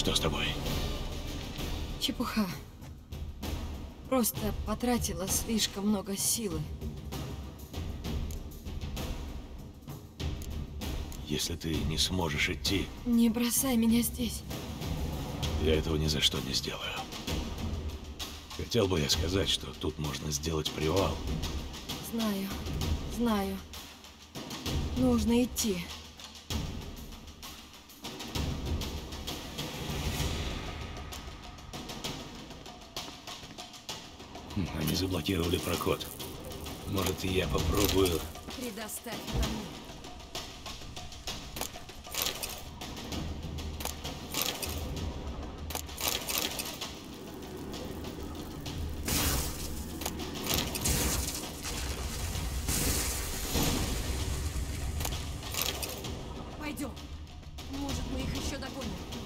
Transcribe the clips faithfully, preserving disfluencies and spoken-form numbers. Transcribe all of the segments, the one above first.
Что с тобой? Чепуха. Просто потратила слишком много силы. Если ты не сможешь идти... Не бросай меня здесь. Я этого ни за что не сделаю. Хотел бы я сказать, что тут можно сделать привал. Знаю, знаю. Нужно идти. Они заблокировали проход. Может, и я попробую... Предоставь это мне. Пойдем. Может, мы их еще догоним.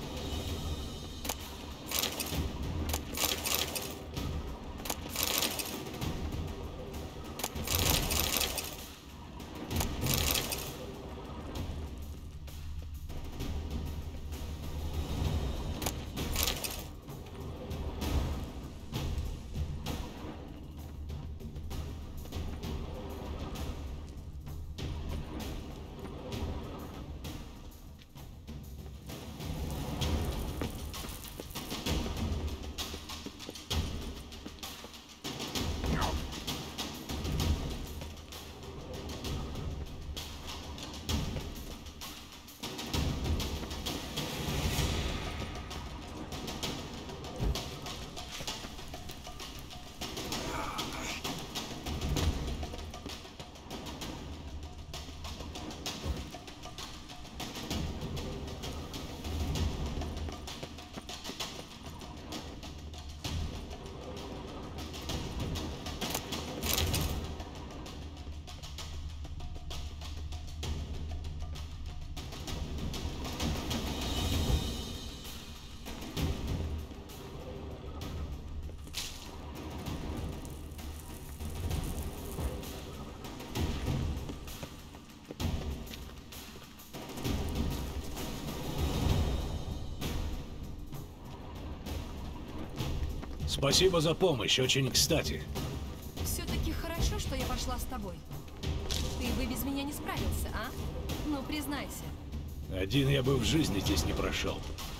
Спасибо за помощь, очень кстати. Все-таки хорошо, что я пошла с тобой. Ты бы без меня не справился, а? Ну, признайся. Один я бы в жизни здесь не прошел.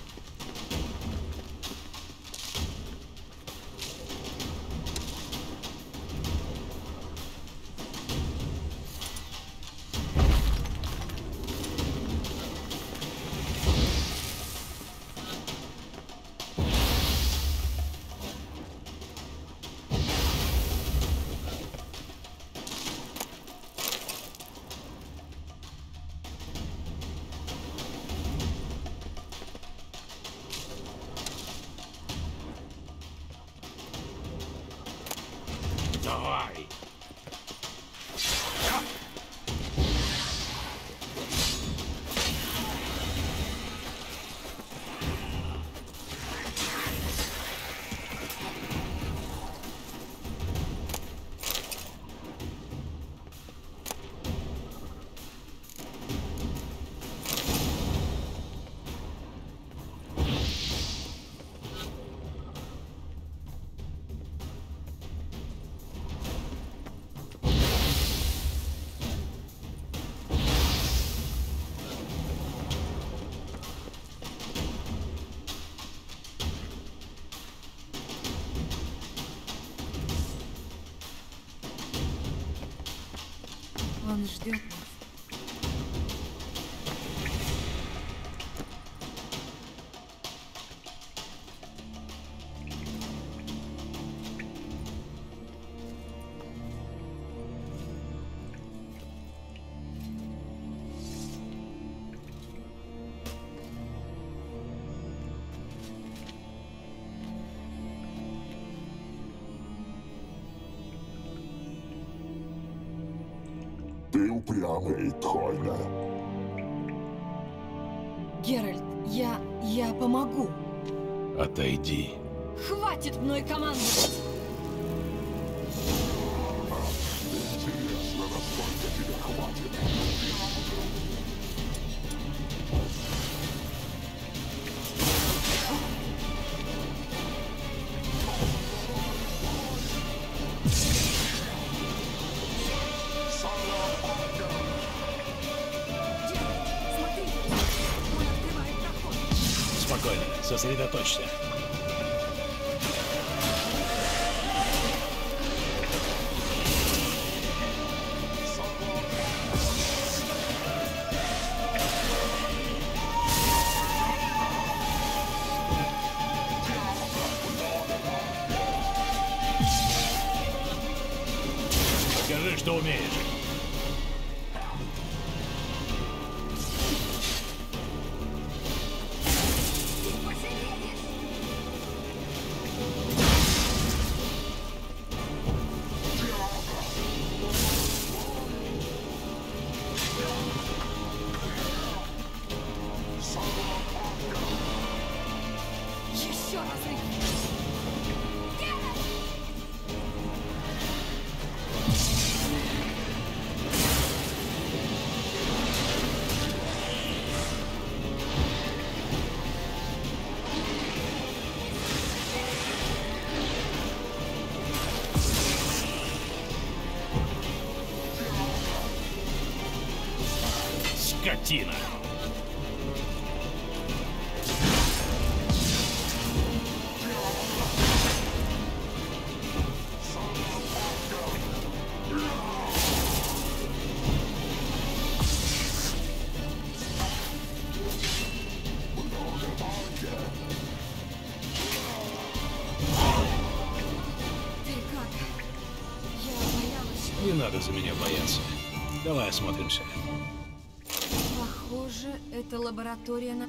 Давай! Он ждет нас. Ты упрямый, Тхойна. Геральт, я... я помогу. Отойди. Хватит мной командовать! Интересно, насколько тебя хватит. Сосредоточься. Покажи, что умеешь. Еще раз. Скотина! Ты как? Я боялась, что... Не надо за меня бояться. Давай осмотримся. Похоже, это лаборатория на...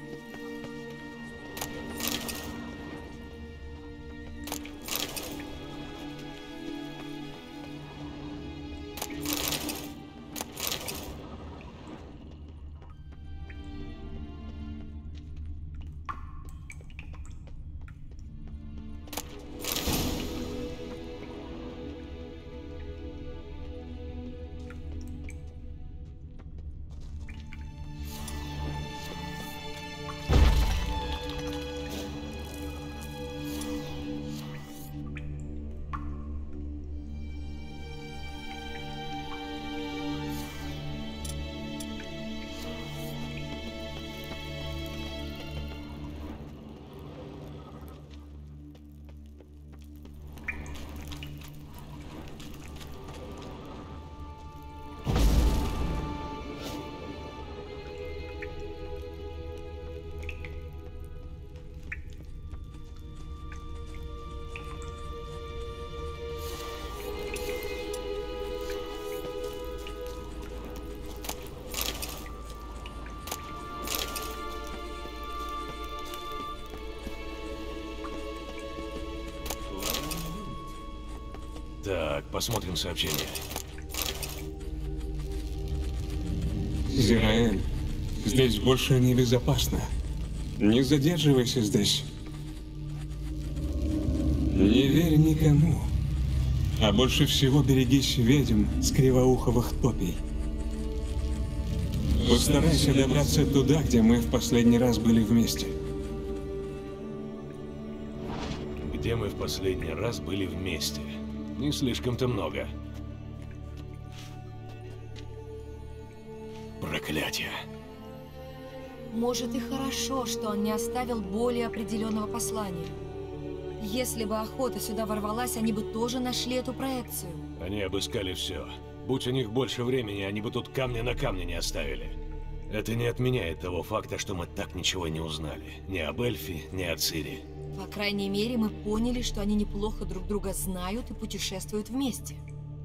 Так, посмотрим сообщение. Зираэль, здесь больше небезопасно. Не задерживайся здесь. Не верь никому. А больше всего берегись ведьм с кривоуховых топий. Постарайся добраться туда, где мы в последний раз были вместе. Где мы в последний раз были вместе? Не слишком-то много. Проклятие. Может, и хорошо, что он не оставил более определенного послания. Если бы охота сюда ворвалась, они бы тоже нашли эту проекцию. Они обыскали все. Будь у них больше времени, они бы тут камня на камне не оставили. Это не отменяет того факта, что мы так ничего не узнали. Ни об Эльфе, ни о Цири. По крайней мере, мы поняли, что они неплохо друг друга знают и путешествуют вместе.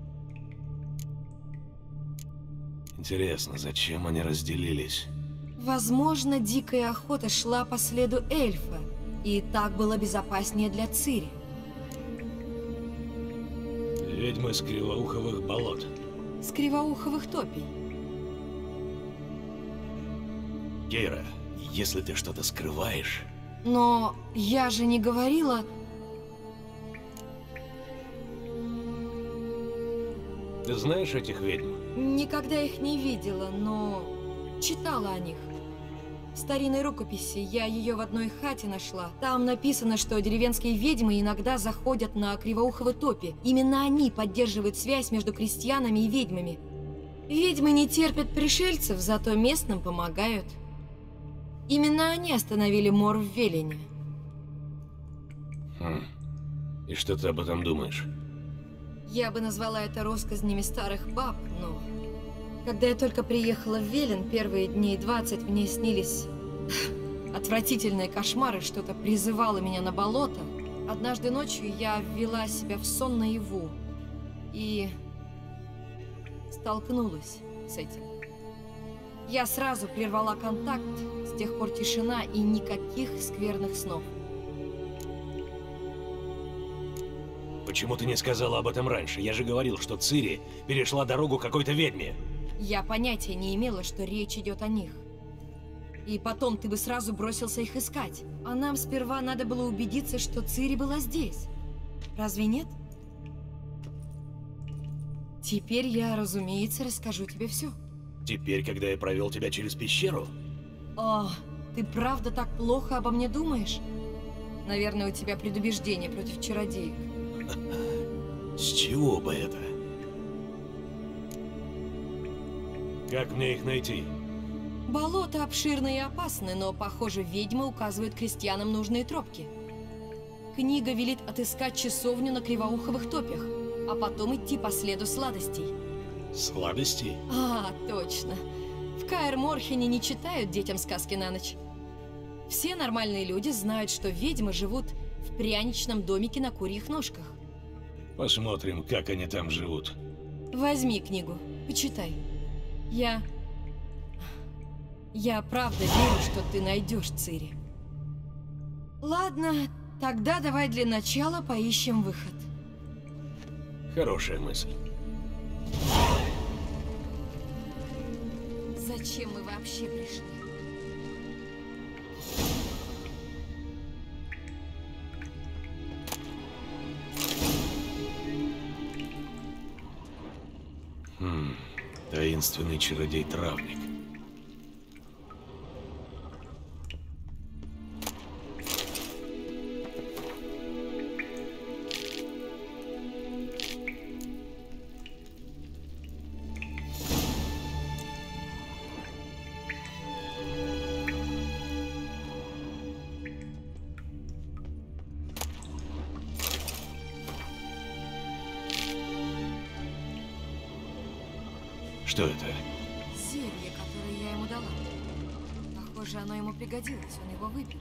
Интересно, зачем они разделились? Возможно, дикая охота шла по следу эльфа, и так было безопаснее для Цири. Ведьмы с кривоуховых болот. С кривоуховых топий. Кейра, если ты что-то скрываешь... Но я же не говорила... Ты знаешь этих ведьм? Никогда их не видела, но читала о них. В старинной рукописи, я ее в одной хате нашла. Там написано, что деревенские ведьмы иногда заходят на кривоуховы топи. Именно они поддерживают связь между крестьянами и ведьмами. Ведьмы не терпят пришельцев, зато местным помогают. Именно они остановили Мор в Велине. Хм. И что ты об этом думаешь? Я бы назвала это россказнями старых баб, но... Когда я только приехала в Велин, первые дней двадцать мне снились отвратительные кошмары, что-то призывало меня на болото. Однажды ночью я ввела себя в сон наяву и столкнулась с этим. Я сразу прервала контакт, с тех пор тишина и никаких скверных снов. Почему ты не сказала об этом раньше? Я же говорил, что Цири перешла дорогу какой-то ведьме. Я понятия не имела, что речь идет о них. И потом ты бы сразу бросился их искать. А нам сперва надо было убедиться, что Цири была здесь. Разве нет? Теперь я, разумеется, расскажу тебе все. Теперь, когда я провел тебя через пещеру? О, ты правда так плохо обо мне думаешь? Наверное, у тебя предубеждение против чародеек. С чего бы это? Как мне их найти? Болото обширны и опасны, но, похоже, ведьмы указывают крестьянам нужные тропки. Книга велит отыскать часовню на Кривоуховых топях, а потом идти по следу сладостей. Сладостей? А, точно. В Каэр-Морхене не читают детям сказки на ночь. Все нормальные люди знают, что ведьмы живут в пряничном домике на курьих ножках. Посмотрим, как они там живут. Возьми книгу, почитай. Я... Я правда верю, что ты найдешь Цири. Ладно, тогда давай для начала поищем выход. Хорошая мысль. Зачем мы вообще пришли? Хм, таинственный чародей-травник. Что это? Зелье, которое я ему дала. Похоже, оно ему пригодилось, он его выпил.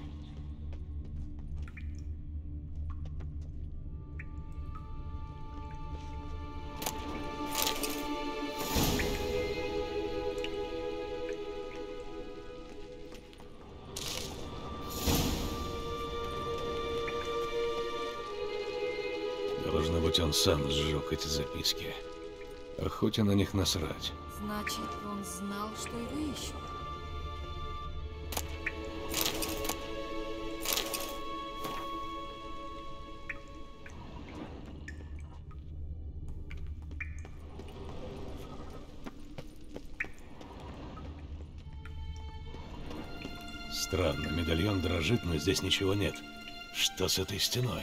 Должно быть, он сам сжег эти записки. Охоте на них насрать. Значит, он знал, что его ищут. Странно, медальон дрожит, но здесь ничего нет. Что с этой стеной?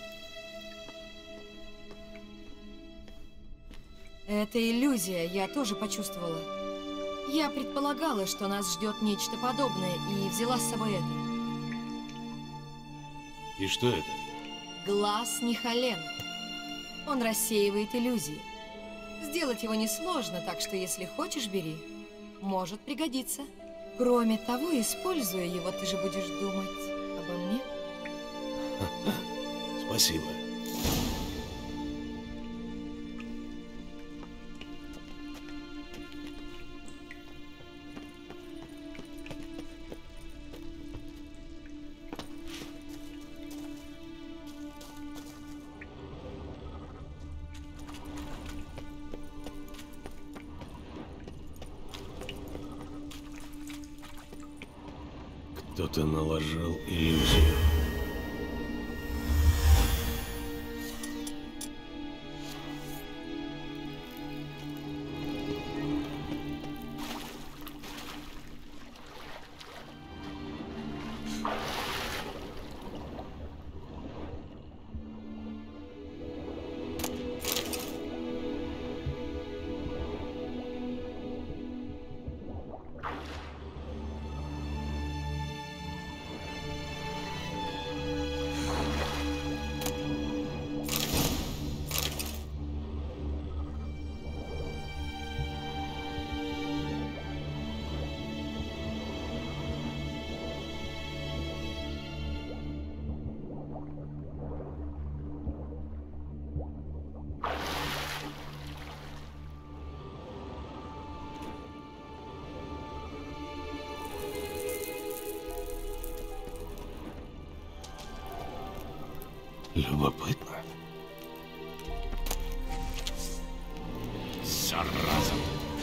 Это иллюзия, я тоже почувствовала. Я предполагала, что нас ждет нечто подобное, и взяла с собой это. И что это? Глаз Нихалена. Он рассеивает иллюзии. Сделать его несложно, так что если хочешь, бери. Может пригодиться. Кроме того, используя его, ты же будешь думать обо мне. Спасибо. Кто-то наложил иллюзию. Любопытно. Зараза.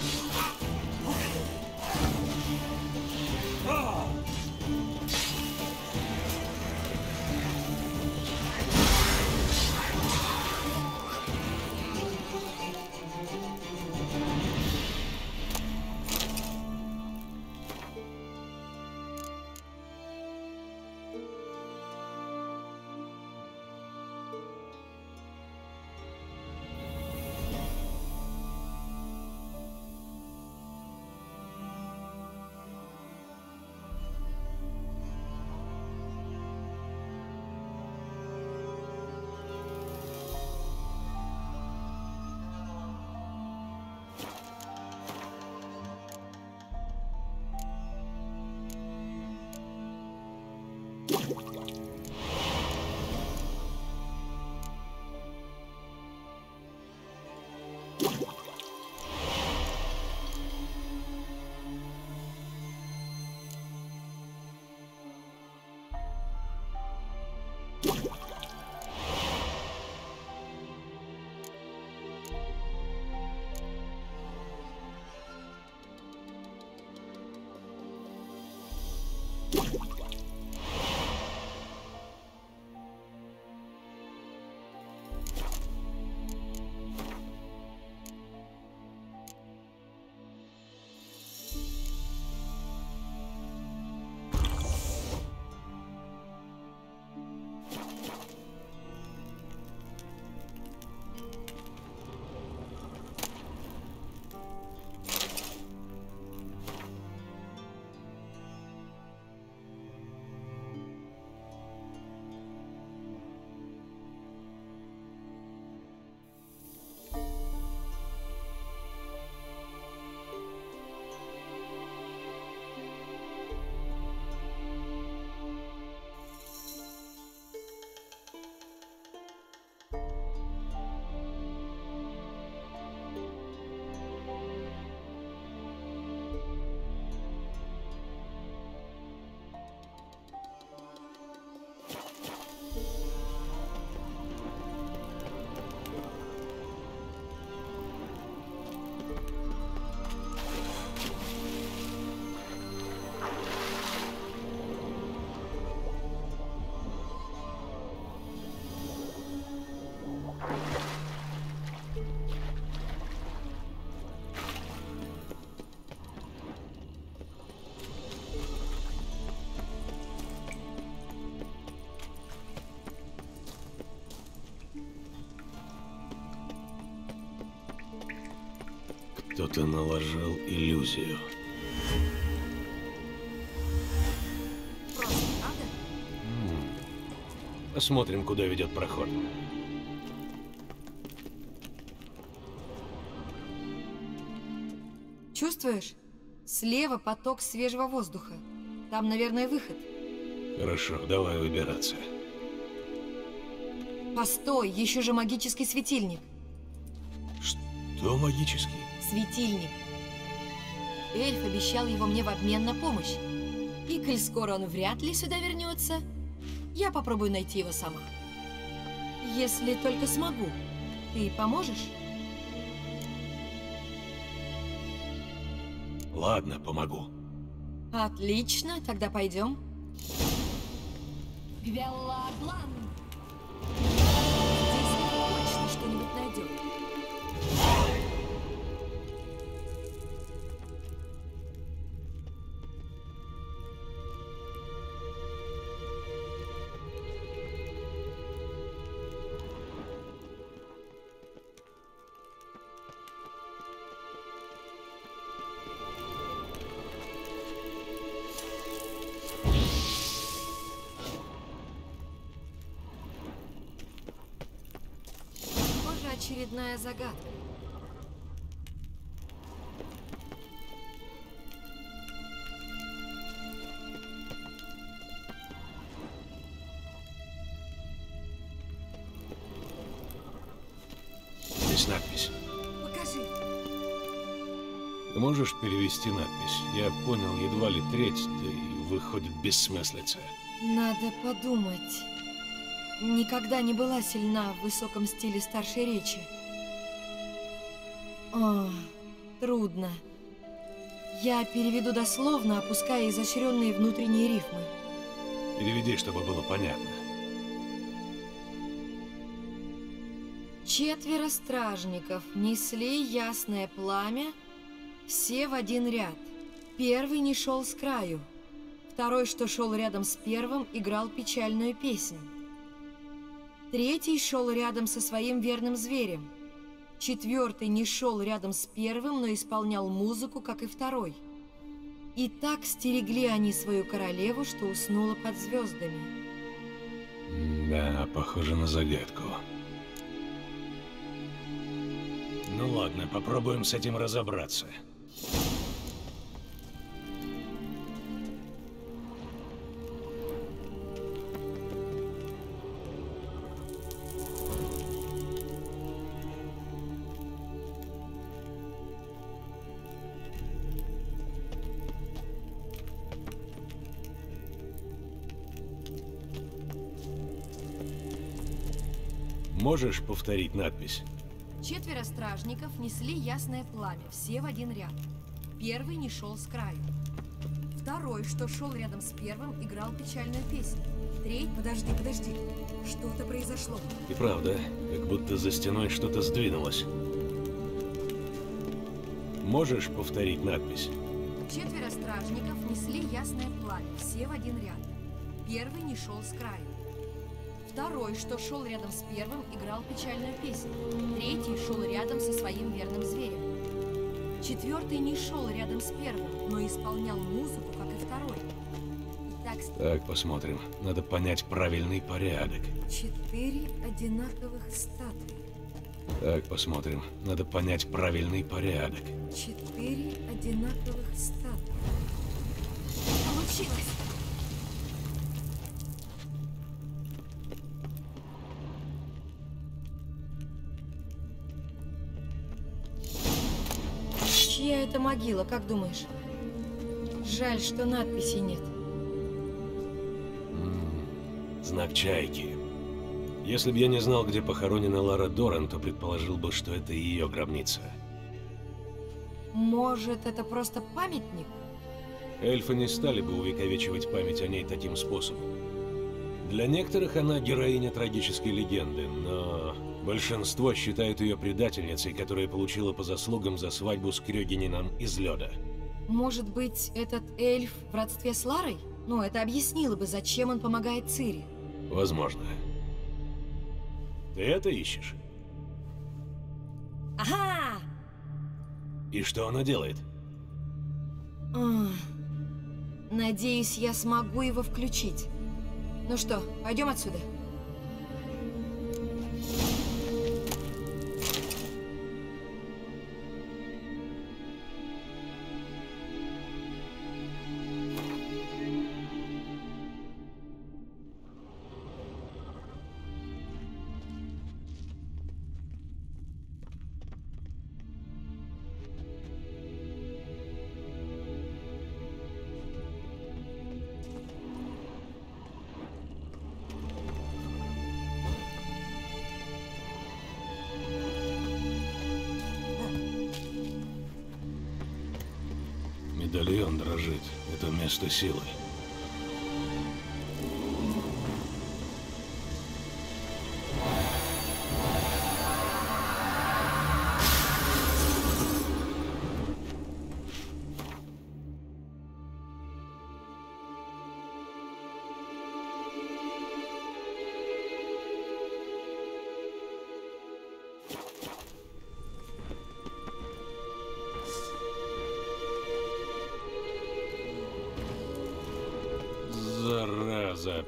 Кто-то наложил иллюзию. Просто правда? Посмотрим, куда ведет проход. Чувствуешь? Слева поток свежего воздуха. Там, наверное, выход. Хорошо, давай выбираться. Постой, еще же магический светильник. Что магический? Светильник. Эльф обещал его мне в обмен на помощь. И коль скоро он вряд ли сюда вернется, я попробую найти его сама. Если только смогу. Ты поможешь? Ладно, помогу. Отлично, тогда пойдем. Гвелладлан! Здесь точно что-нибудь найдем. Очередная загадка. Здесь надпись. Покажи. Ты можешь перевести надпись? Я понял едва ли треть, да и выходит бессмыслица. Надо подумать. никогда не была сильна в высоком стиле старшей речи. О, трудно. Я переведу дословно, опуская изощренные внутренние рифмы. Переведи, чтобы было понятно. Четверо стражников несли ясное пламя, все в один ряд. Первый не шел с краю. Второй, что шел рядом с первым, играл печальную песнь. Третий шел рядом со своим верным зверем. Четвертый не шел рядом с первым, но исполнял музыку, как и второй. И так стерегли они свою королеву, что уснула под звездами. Да, похоже на загадку. Ну ладно, попробуем с этим разобраться. Можешь повторить надпись? Четверо стражников несли ясное пламя, все в один ряд. Первый не шел с краю. Второй, что шел рядом с первым, играл печальную песню. Третий... Подожди, подожди. Что-то произошло. И правда, как будто за стеной что-то сдвинулось. Можешь повторить надпись? Четверо стражников несли ясное пламя, все в один ряд. Первый не шел с краю. Второй, что шел рядом с первым, играл печальную песню. Третий шел рядом со своим верным зверем. Четвертый не шел рядом с первым, но исполнял музыку, как и второй. Итак, Так, посмотрим. Надо понять правильный порядок. четыре одинаковых статуи. Так, посмотрим. Надо понять правильный порядок. Четыре одинаковых статуи. Получилось! Чья это могила, как думаешь? Жаль, что надписи нет. М-м, знак чайки. Если бы я не знал, где похоронена Лара Доран, то предположил бы, что это ее гробница. Может, это просто памятник? Эльфы не стали бы увековечивать память о ней таким способом. Для некоторых она героиня трагической легенды, но большинство считает ее предательницей, которая получила по заслугам за свадьбу с Крёгенином из лёда. Может быть, этот эльф в родстве с Ларой? Ну, это объяснило бы, зачем он помогает Цири. Возможно. Ты это ищешь? Ага! И что она делает? Ах, надеюсь, я смогу его включить. Ну что, пойдем отсюда? Медальон дрожит. Это место силы. Зараза.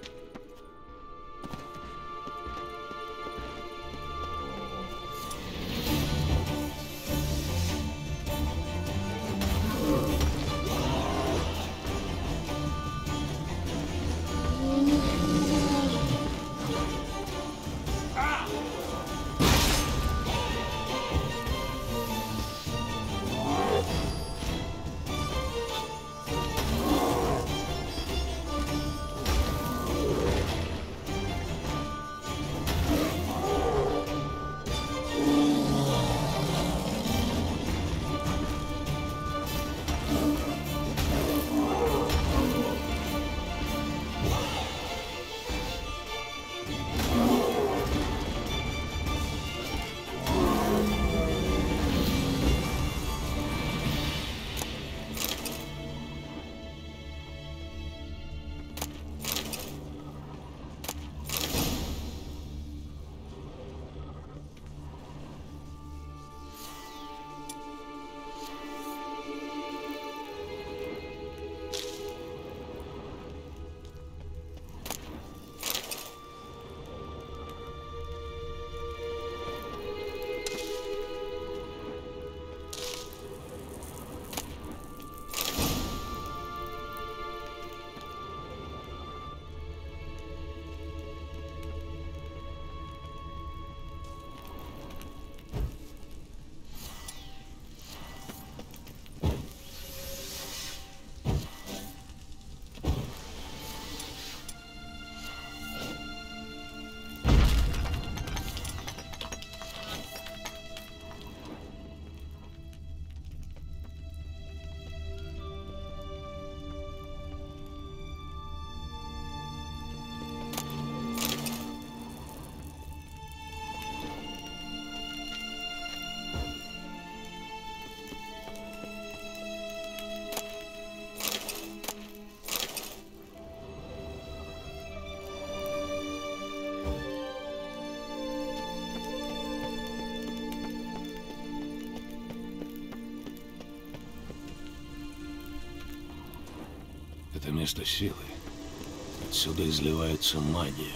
место силы. Отсюда изливается магия.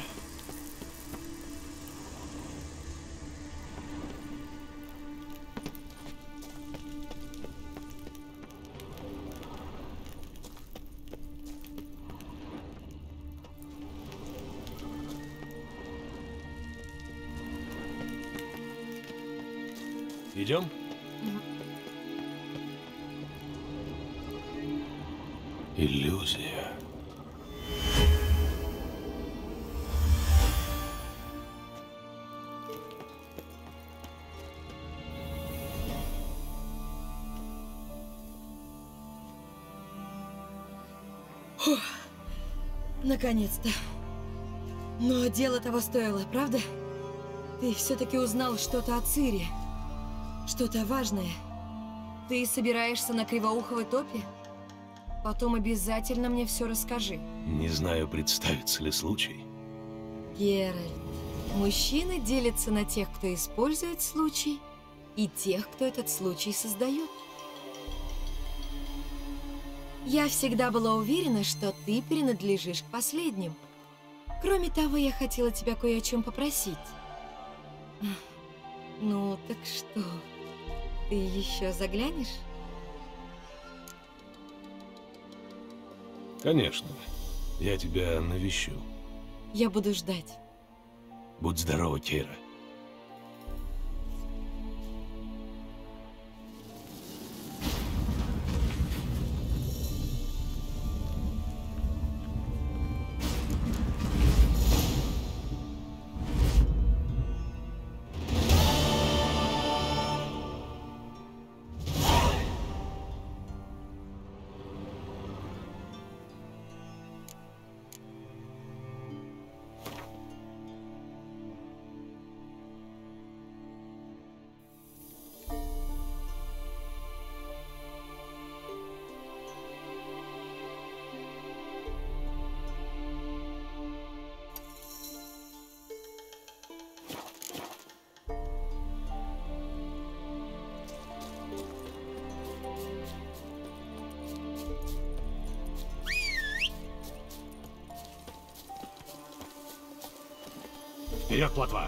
Идем? Иллюзия. Фух, наконец-то. Но дело того стоило, правда? Ты все-таки узнал что-то о Цири. Что-то важное. Ты собираешься на Кривоуховой топе? Потом обязательно мне все расскажи. Не знаю, представится ли случай. Геральт, мужчины делятся на тех, кто использует случай, и тех, кто этот случай создает. Я всегда была уверена, что ты принадлежишь к последним. Кроме того, я хотела тебя кое о чем попросить. Ну, так что, ты еще заглянешь? Конечно. Я тебя навещу. Я буду ждать. Будь здорова, Кейра. Вперед, плотва!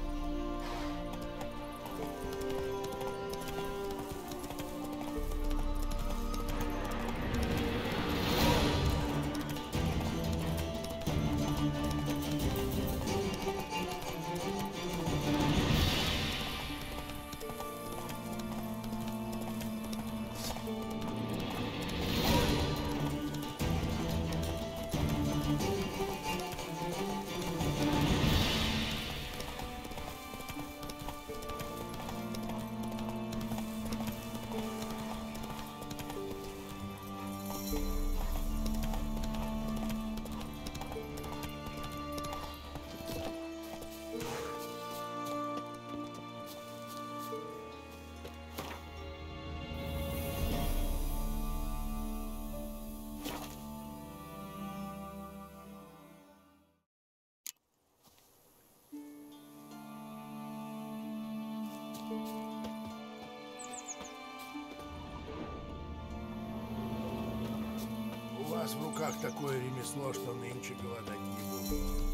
У вас в руках такое ремесло, что нынче голодать не буду.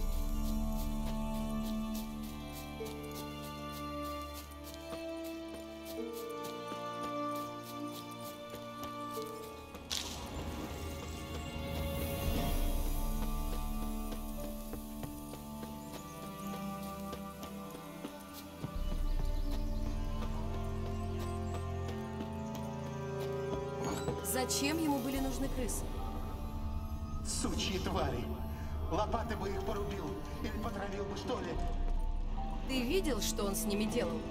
Зачем ему были нужны крысы? Сучьи твари! Лопаты бы их порубил или потравил бы, что ли? Ты видел, что он с ними делал?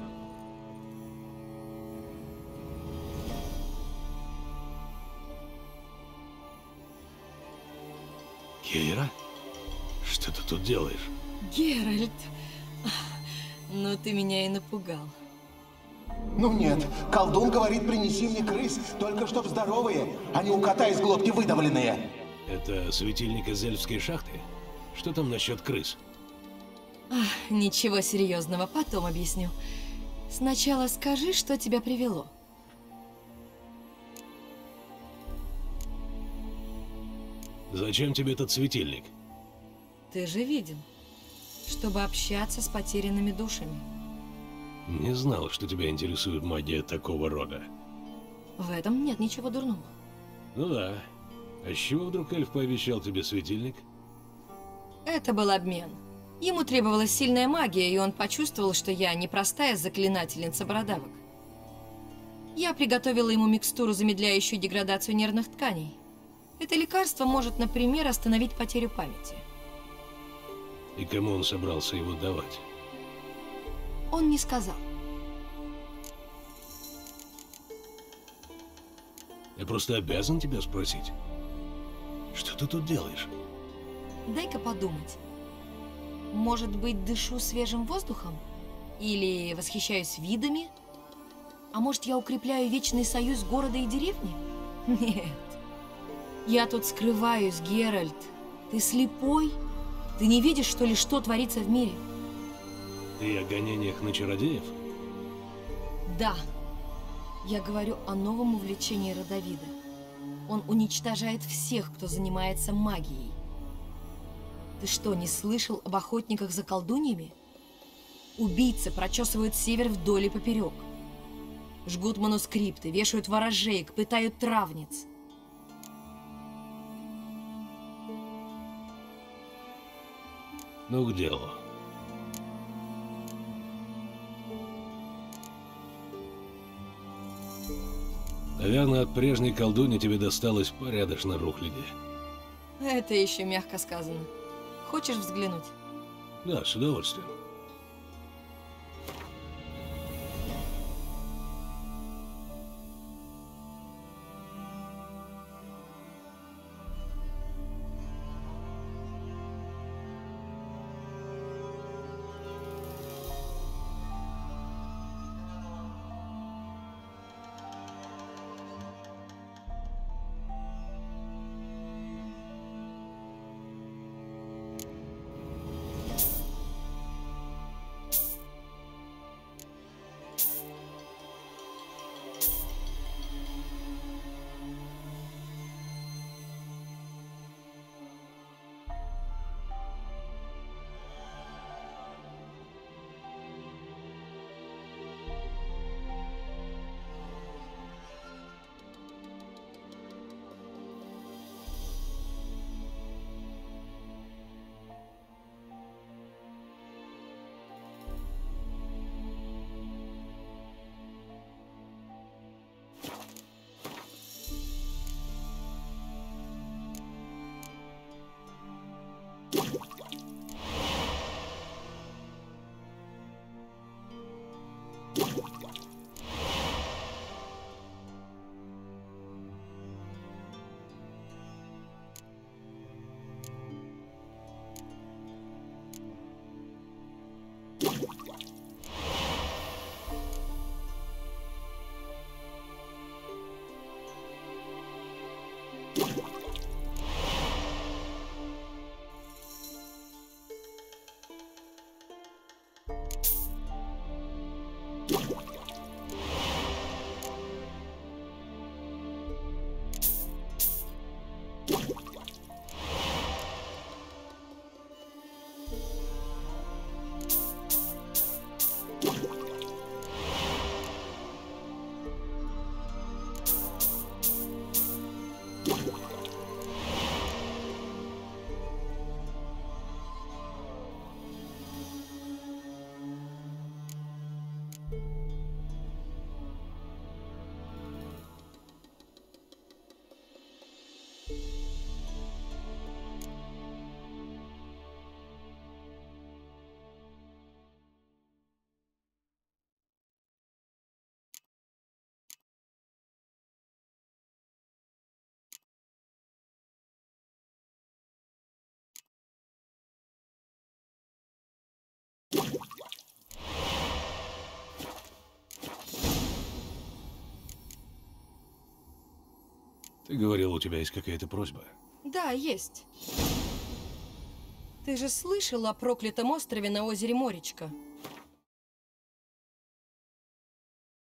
Кейра? Что ты тут делаешь? Геральт! Ну ты меня и напугал. Ну нет, колдун говорит, принеси мне крыс, только чтоб здоровые, а не у кота из глотки выдавленные. Это светильник из эльфской шахты? Что там насчет крыс? Ах, ничего серьезного, потом объясню. Сначала скажи, что тебя привело. Зачем тебе этот светильник? Ты же видел. Чтобы общаться с потерянными душами. Не знал, что тебя интересует магия такого рода. В этом нет ничего дурного. Ну да. А с чего вдруг эльф пообещал тебе светильник? Это был обмен. Ему требовалась сильная магия, и он почувствовал, что я не простая заклинательница бородавок. Я приготовила ему микстуру, замедляющую деградацию нервных тканей. Это лекарство может, например, остановить потерю памяти. И кому он собрался его давать? Он не сказал. Я просто обязан тебя спросить. Что ты тут делаешь? Дай-ка подумать. Может быть, дышу свежим воздухом? Или восхищаюсь видами? А может, я укрепляю вечный союз города и деревни? Нет. Я тут скрываюсь, Геральт. Ты слепой? Ты не видишь, что ли, что творится в мире? Ты о гонениях на чародеев? Да. Я говорю о новом увлечении Родовида. Он уничтожает всех, кто занимается магией. Ты что, не слышал об охотниках за колдуньями? Убийцы прочесывают север вдоль и поперек. Жгут манускрипты, вешают ворожеек, пытают травниц. Ну, к делу. Наверное, от прежней колдуни тебе досталось порядочно рухляди. Это еще мягко сказано. Хочешь взглянуть? Да, с удовольствием. Ты говорил, у тебя есть какая-то просьба? Да, есть. Ты же слышал о проклятом острове на озере Моречка?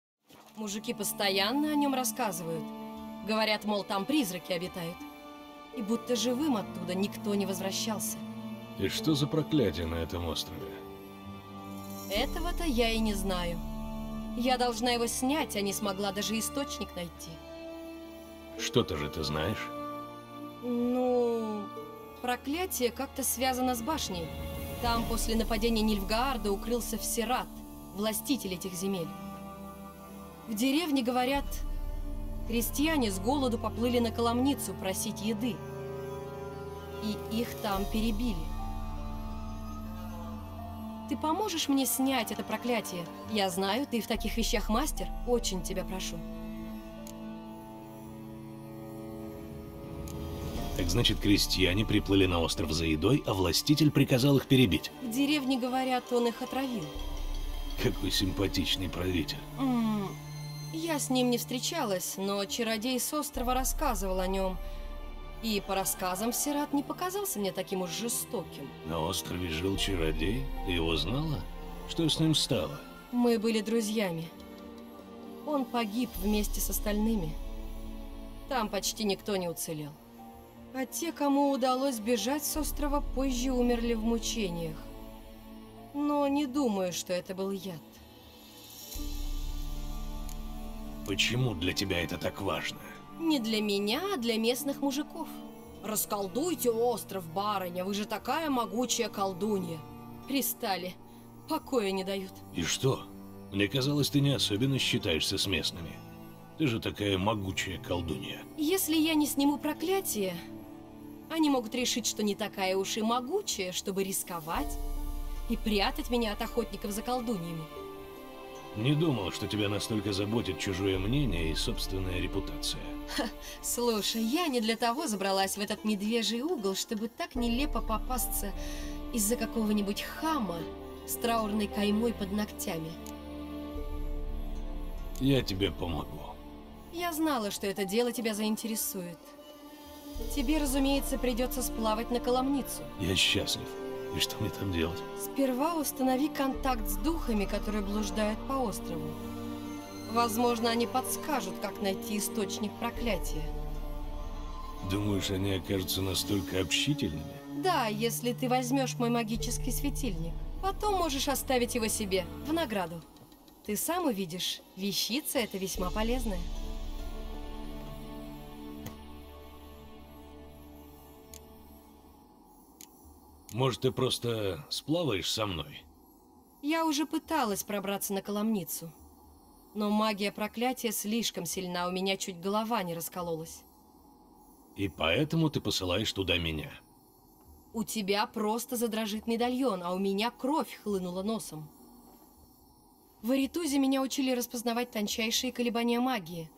Мужики постоянно о нем рассказывают. Говорят, мол, там призраки обитают. И будто живым оттуда никто не возвращался. И что за проклятие на этом острове? Этого-то я и не знаю. Я должна его снять, а не смогла даже источник найти. Что-то же ты знаешь? Ну, проклятие как-то связано с башней. Там после нападения Нильфгаарда укрылся Всерат, властитель этих земель. В деревне, говорят, крестьяне с голоду поплыли на Коломницу просить еды. И их там перебили. Ты поможешь мне снять это проклятие? Я знаю, ты в таких вещах мастер. Очень тебя прошу. Так значит, крестьяне приплыли на остров за едой, а властитель приказал их перебить. В деревне, говорят, он их отравил. Какой симпатичный правитель. М-м, я с ним не встречалась, но чародей с острова рассказывал о нем. И по рассказам Всерат не показался мне таким уж жестоким. На острове жил чародей? Ты его знала? Что с ним стало? Мы были друзьями. Он погиб вместе с остальными. Там почти никто не уцелел. А те, кому удалось бежать с острова, позже умерли в мучениях. Но не думаю, что это был яд. Почему для тебя это так важно? Не для меня, а для местных мужиков. Расколдуйте остров, барыня, вы же такая могучая колдунья. Пристали, покоя не дают. И что? Мне казалось, ты не особенно считаешься с местными. Ты же такая могучая колдунья. Если я не сниму проклятие, они могут решить, что не такая уж и могучая, чтобы рисковать и прятать меня от охотников за колдуньями. Не думал, что тебя настолько заботит чужое мнение и собственная репутация. Ха, слушай, я не для того забралась в этот медвежий угол, чтобы так нелепо попасться из-за какого-нибудь хама с траурной каймой под ногтями. Я тебе помогу. Я знала, что это дело тебя заинтересует. Тебе, разумеется, придется сплавать на Коломницу. Я счастлив. И что мне там делать? Сперва установи контакт с духами, которые блуждают по острову. Возможно, они подскажут, как найти источник проклятия. Думаешь, они окажутся настолько общительными? Да, если ты возьмешь мой магический светильник. Потом можешь оставить его себе, в награду. Ты сам увидишь, вещица эта весьма полезная. Может, ты просто сплаваешь со мной? Я уже пыталась пробраться на Коломницу. Но магия проклятия слишком сильна, у меня чуть голова не раскололась. И поэтому ты посылаешь туда меня? У тебя просто задрожит медальон, а у меня кровь хлынула носом. В Аритузе меня учили распознавать тончайшие колебания магии.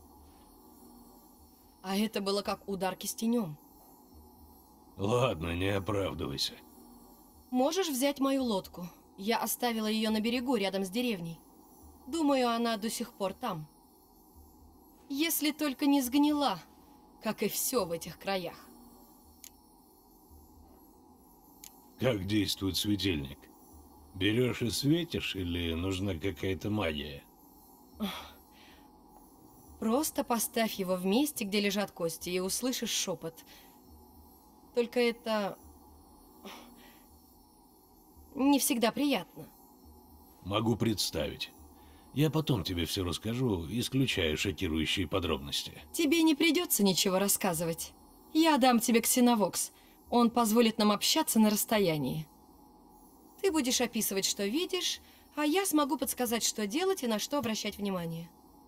А это было как удар кистенем. Ладно, не оправдывайся. Можешь взять мою лодку? Я оставила ее на берегу, рядом с деревней. Думаю, она до сих пор там. Если только не сгнила, как и все в этих краях. Как действует светильник? Берешь и светишь, или нужна какая-то магия? Просто поставь его в месте, где лежат кости, и услышишь шепот. Только это не всегда приятно. Могу представить. Я потом тебе все расскажу, исключая шокирующие подробности. Тебе не придется ничего рассказывать. Я дам тебе ксеновокс. Он позволит нам общаться на расстоянии. Ты будешь описывать, что видишь, а я смогу подсказать, что делать и на что обращать внимание.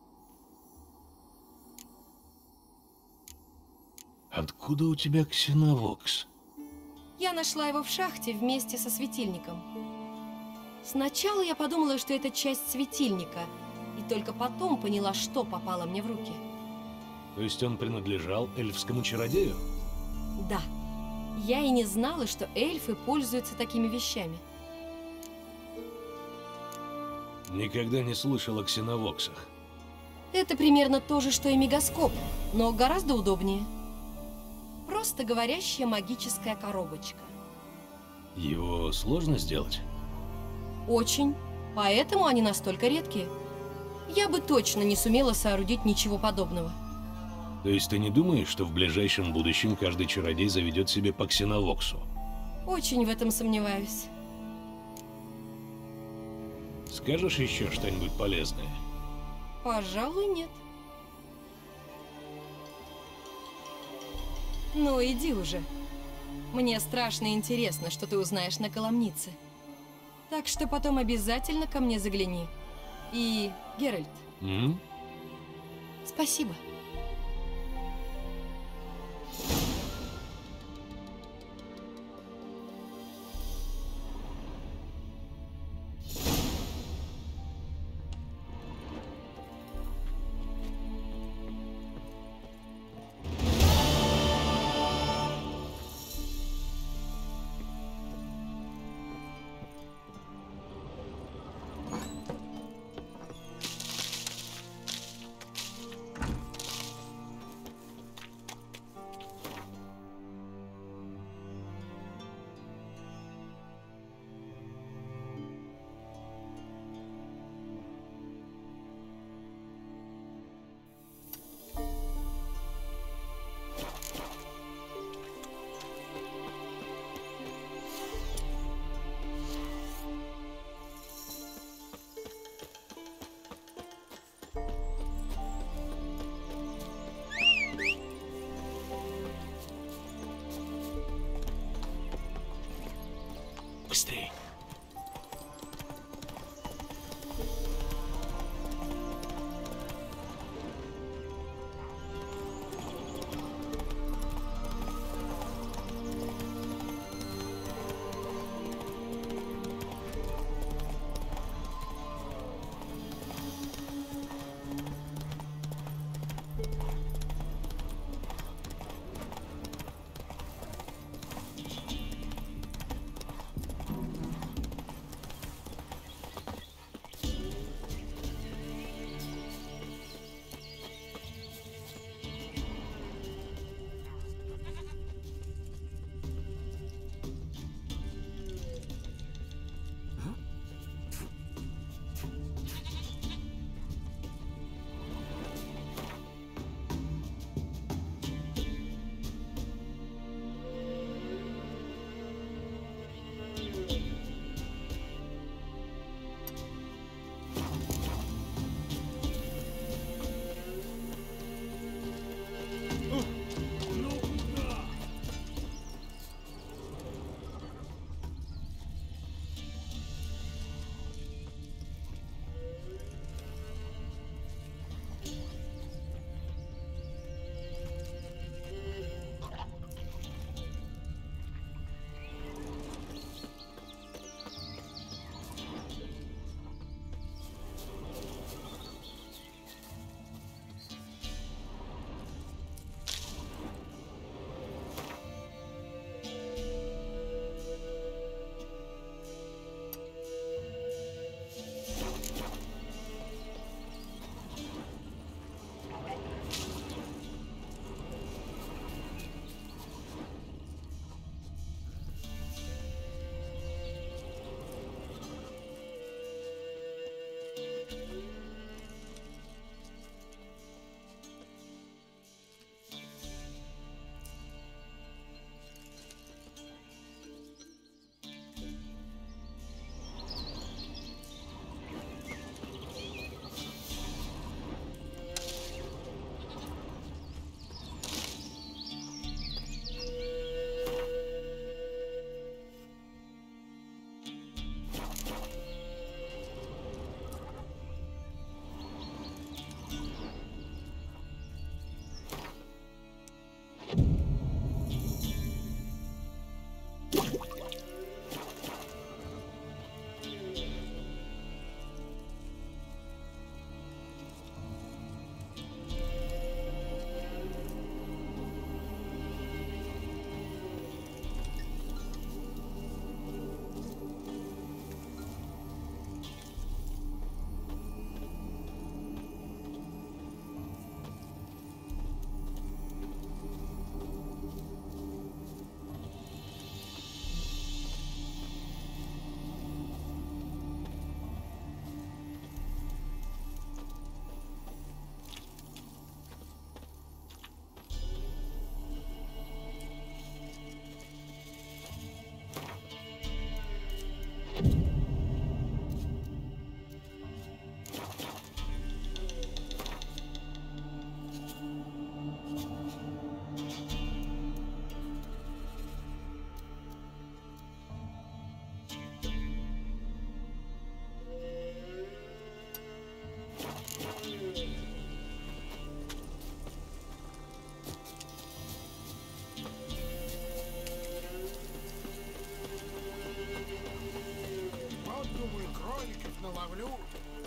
Откуда у тебя ксеновокс? Я нашла его в шахте вместе со светильником. Сначала я подумала, что это часть светильника, и только потом поняла, что попало мне в руки. То есть он принадлежал эльфскому чародею? Да. Я и не знала, что эльфы пользуются такими вещами. Никогда не слышал о ксеновоксах. Это примерно то же, что и мегаскоп, но гораздо удобнее. Просто говорящая магическая коробочка. Его сложно сделать? Очень. Поэтому они настолько редкие. Я бы точно не сумела соорудить ничего подобного. То есть ты не думаешь, что в ближайшем будущем каждый чародей заведет себе по ксеновоксу? Очень в этом сомневаюсь. Скажешь еще что-нибудь полезное? Пожалуй, нет. Ну, иди уже. Мне страшно интересно, что ты узнаешь на Коломнице. Так что потом обязательно ко мне загляни. И, Геральт, М? спасибо. Быстрей.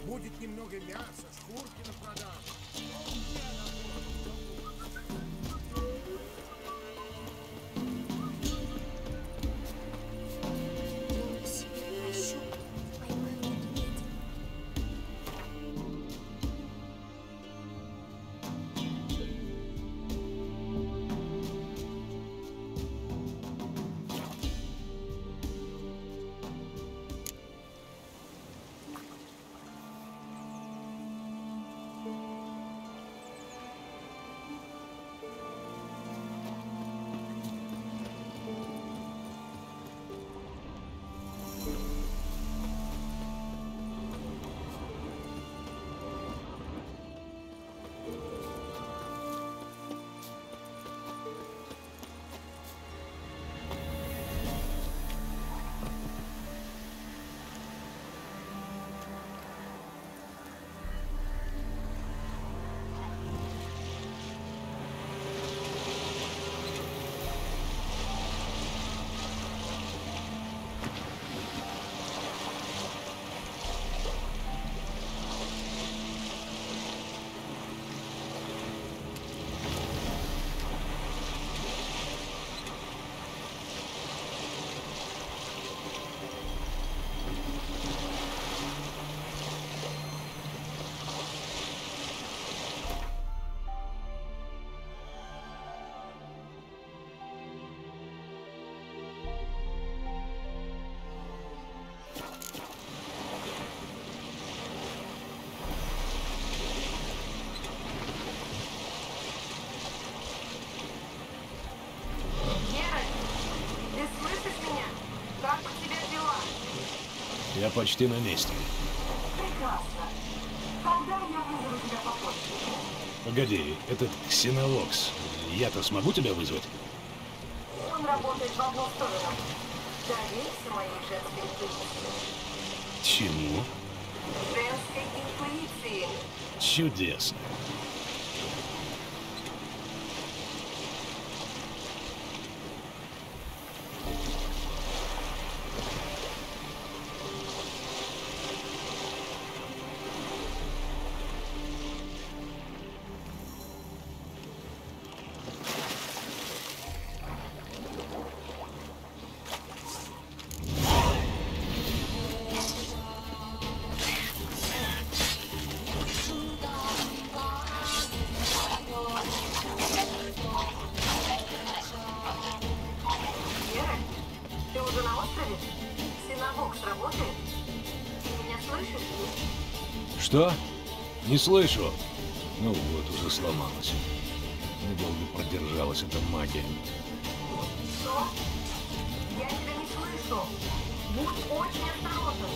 Будет немного мяса, шкурки на продажу. Я почти на месте. Прекрасно. Когда я вызову тебя попозже? Погоди, этот Ксенолокс, я-то смогу тебя вызвать? Он работает в одну сторону. Доверься моей женской интуиции. Чему? Женской интуиции. Чудесно. Что? Не слышу. Ну вот, уже сломалась. Недолго продержалась эта магия. Что? Я тебя не слышу. Будь очень осторожен.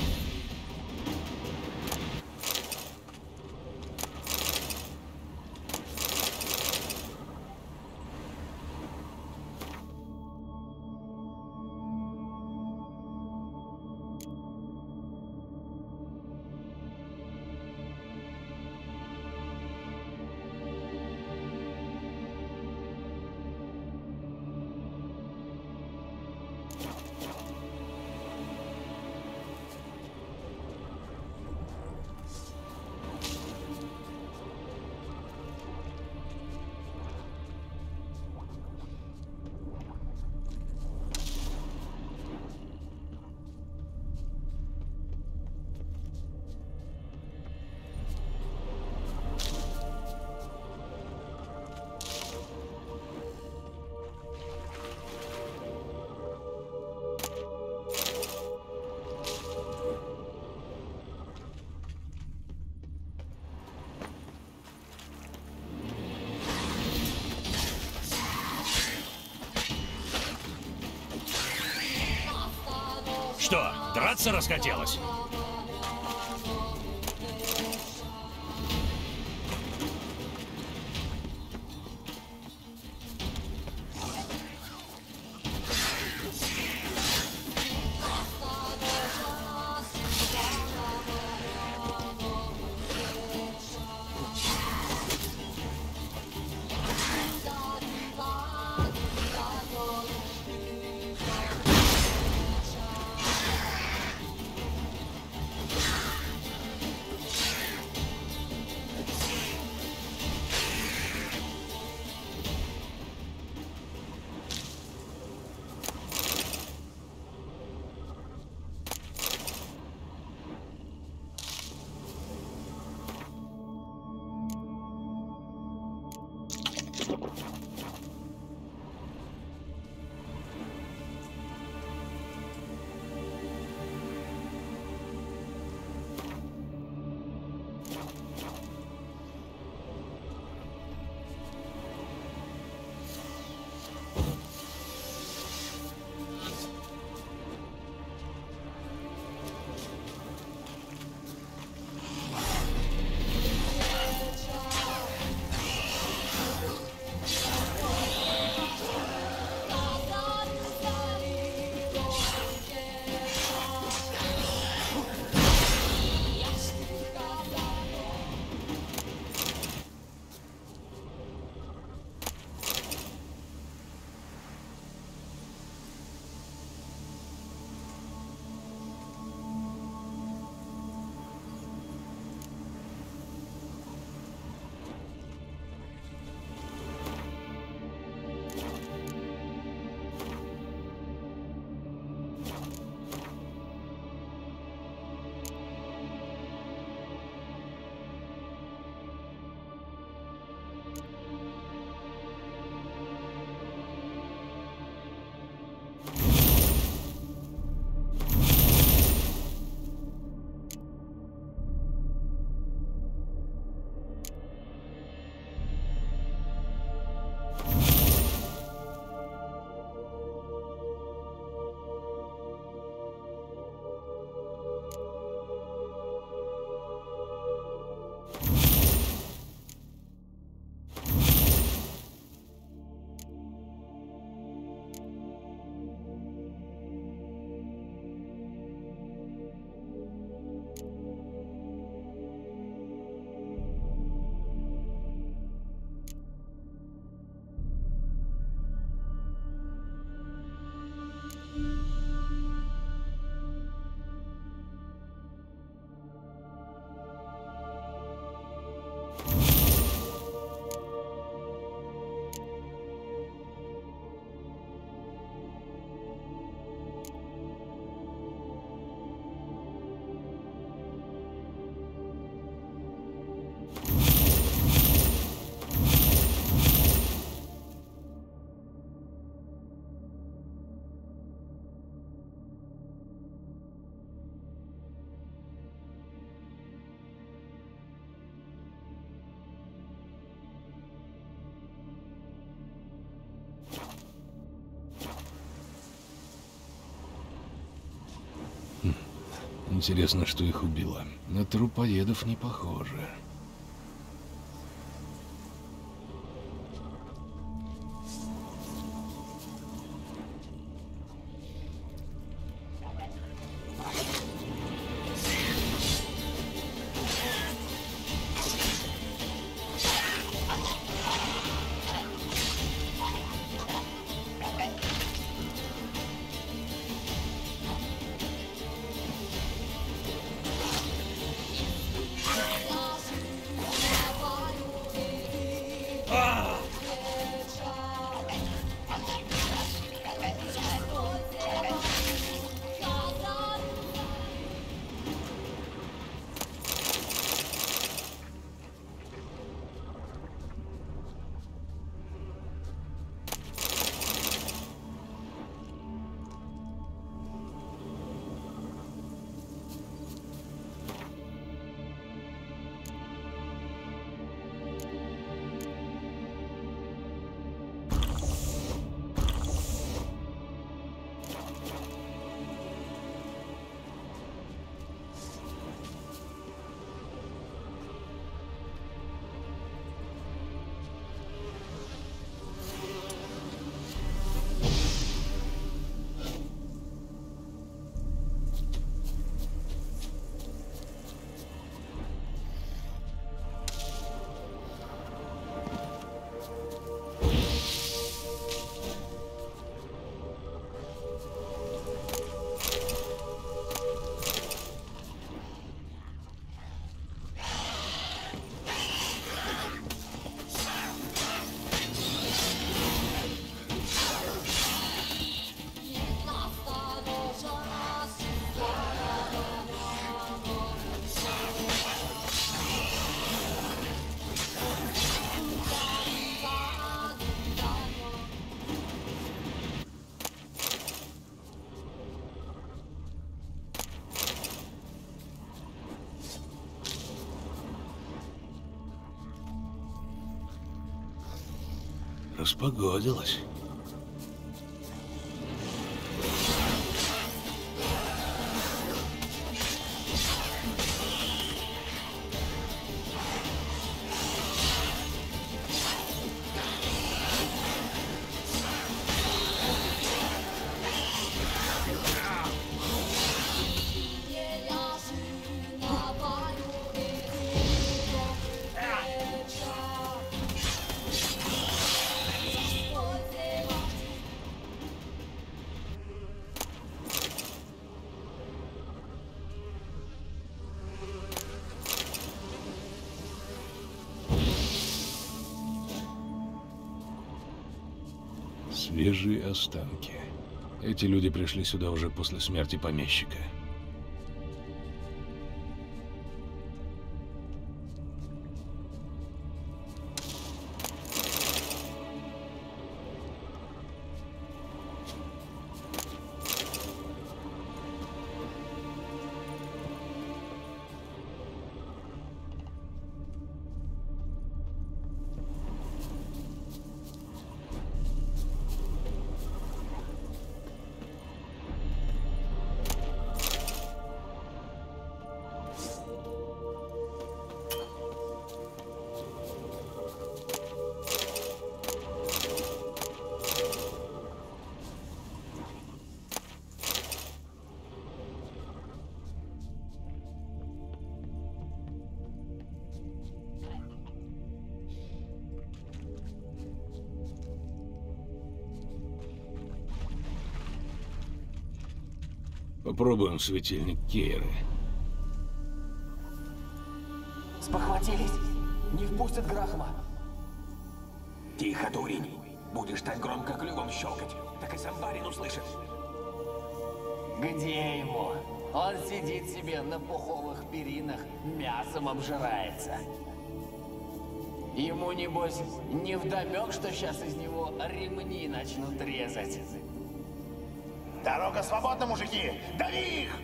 Что, драться расхотелось? Интересно, что их убило. На трупоедов не похоже. Распогодилось. Свежие останки. Эти люди пришли сюда уже после смерти помещика. Попробуем светильник Кейры. Спохватились. Не впустят Грахама. Тихо, дурень. Будешь так громко клювом щелкать, так и сам барин услышит. Где его? Он сидит себе на пуховых перинах, мясом обжирается. Ему, небось, невдомек, что сейчас из него ремни начнут резать. Дорога свободна, мужики! Дави их!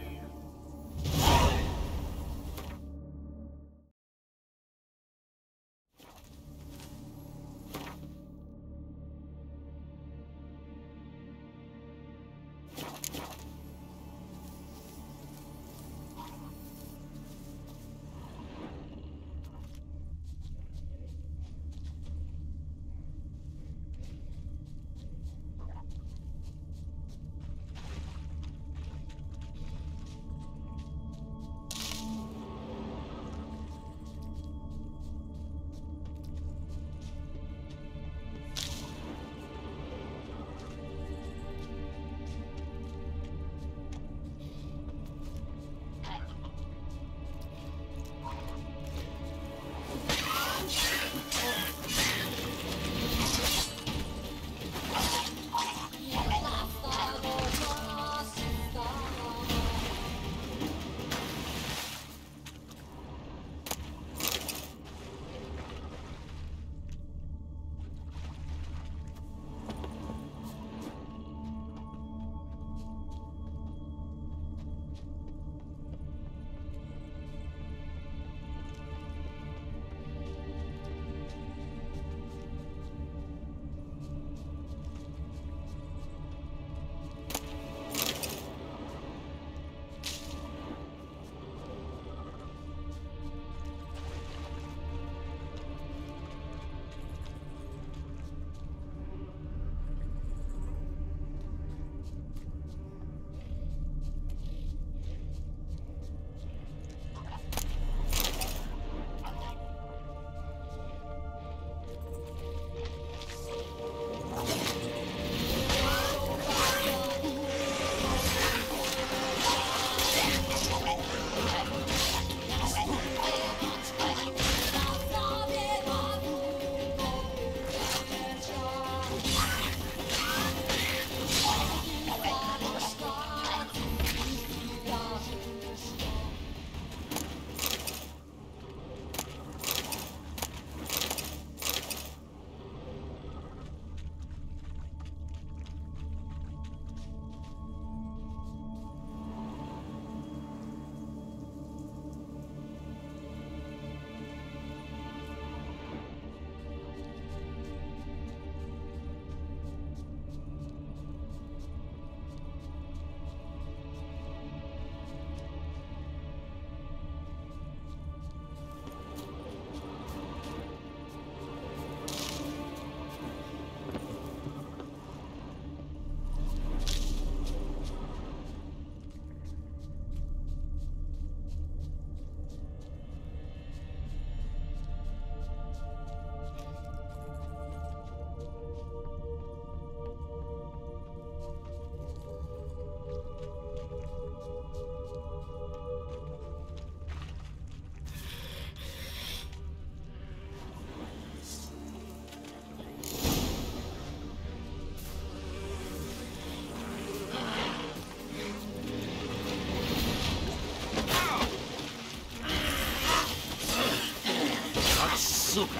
сука!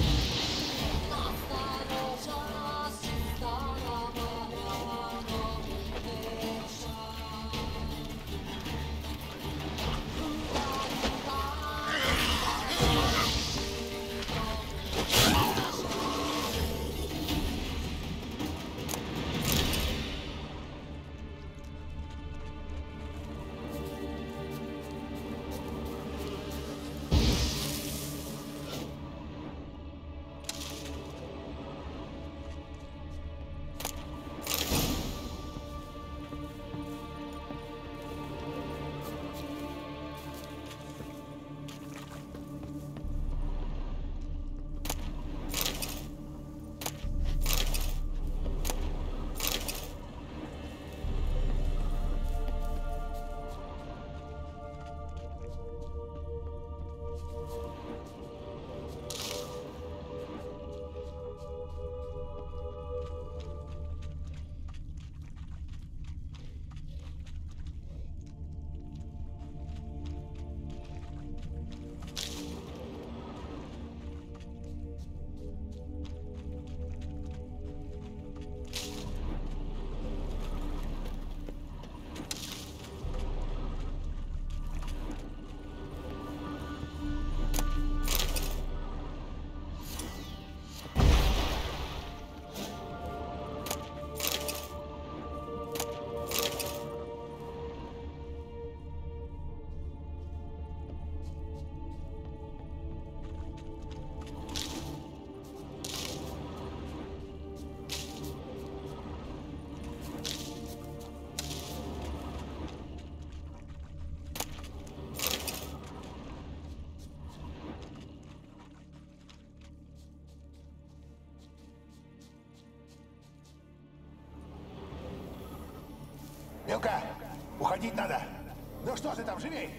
Милка, уходить надо. Ну что ты там, живей?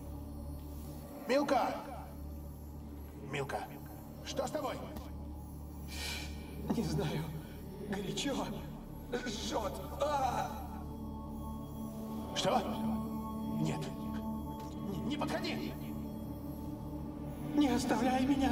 Милка! Милка, что с тобой? Не знаю. Горячо. Жжет. А! Что? Нет. Не, не подходи! Не оставляй меня.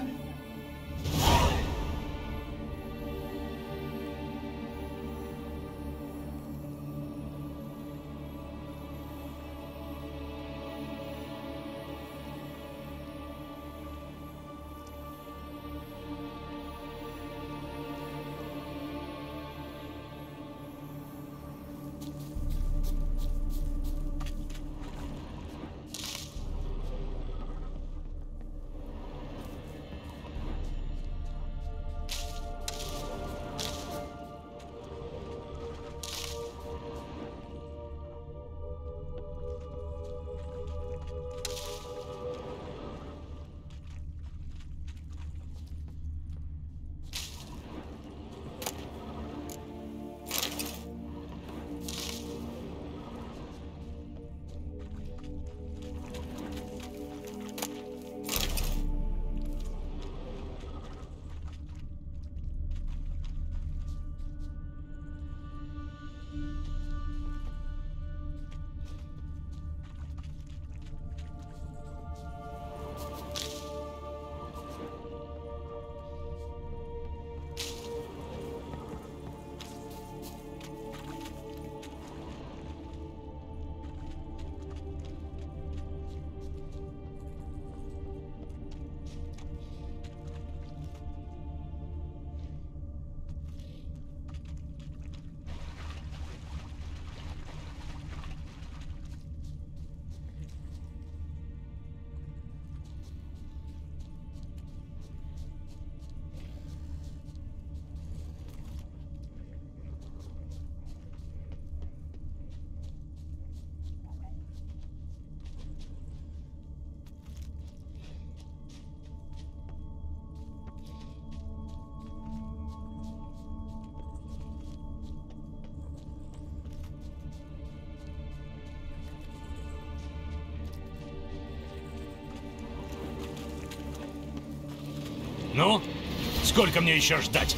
Ну, сколько мне еще ждать?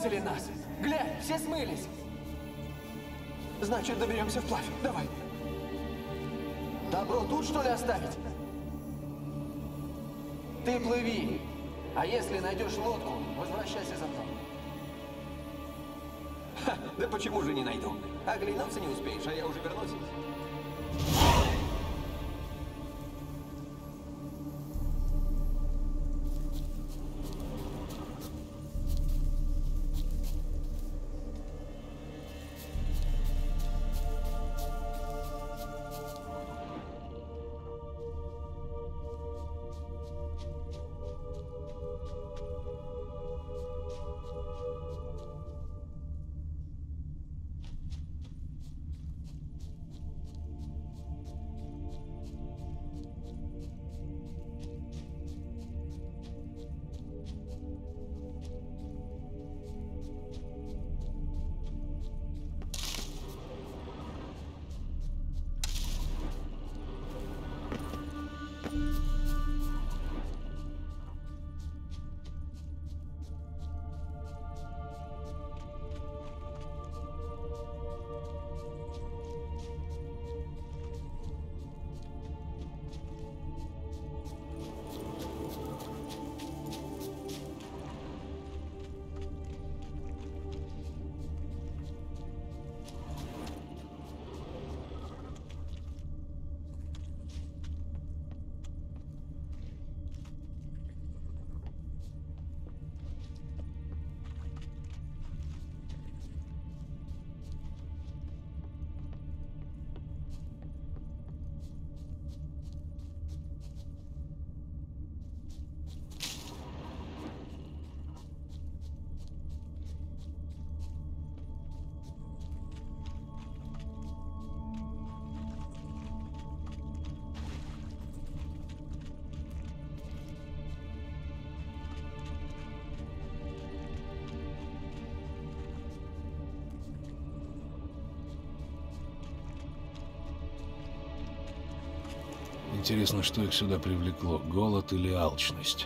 бросили нас. Глянь, все смылись. Значит, доберемся вплавь. Давай. Добро тут, что ли, оставить? Ты плыви. А если найдешь лодку, возвращайся за мной. Ха, да почему же не найду? Оглянуться не успеешь, а я уже вернусь. Интересно, что их сюда привлекло, голод или алчность?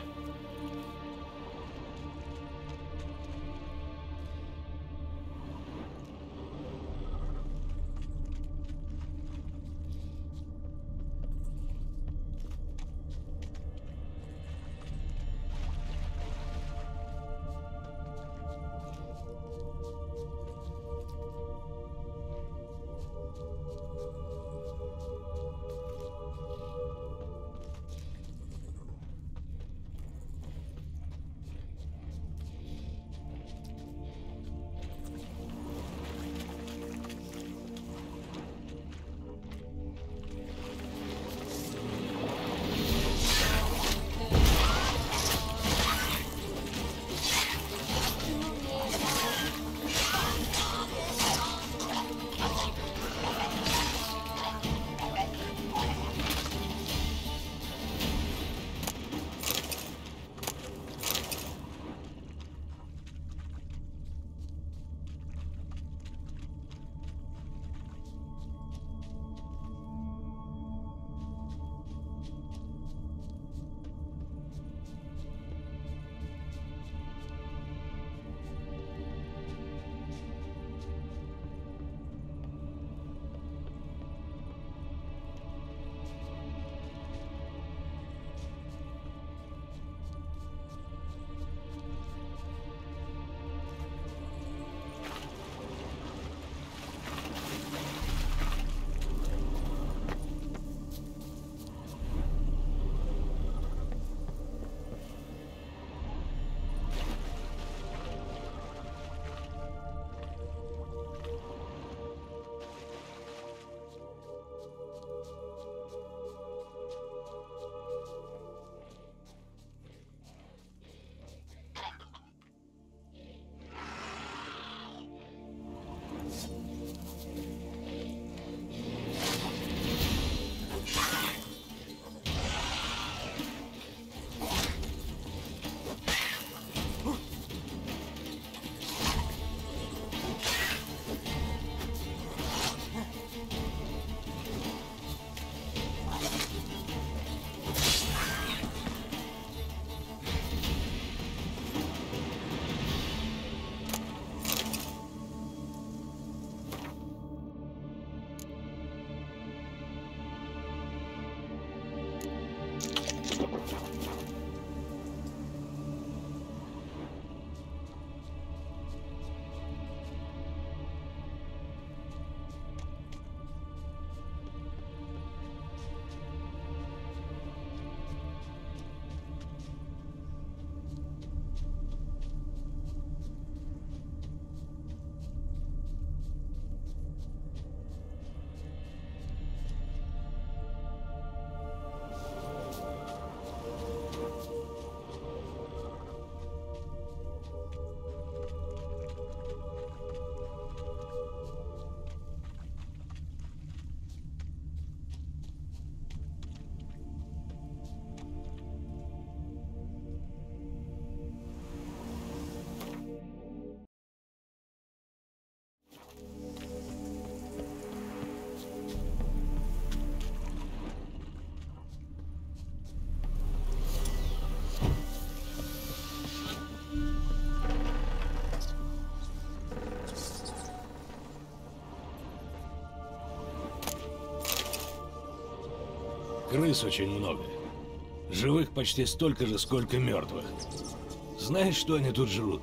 крыс очень много. Живых почти столько же, сколько мертвых. Знаешь, что они тут жрут?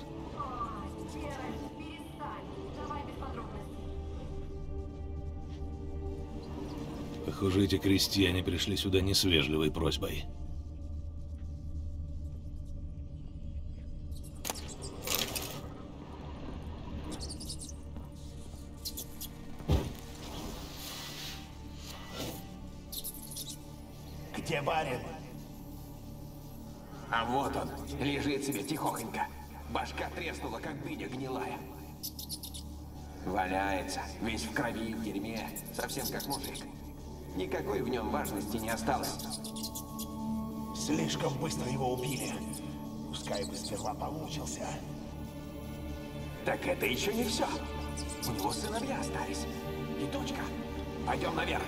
Похоже, эти крестьяне пришли сюда не с вежливой просьбой. Где барин? А вот он, лежит себе тихохонько. Башка треснула, как дыня гнилая. Валяется, весь в крови, в дерьме, совсем как мужик. Никакой в нем важности не осталось. Слишком быстро его убили. Пускай бы сперва помучился. Так это еще не все. У него сыновья остались. И дочка. Пойдем наверх.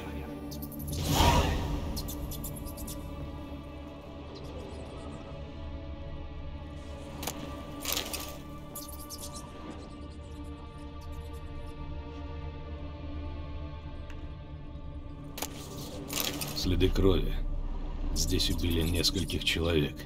Следы крови. Здесь убили нескольких человек.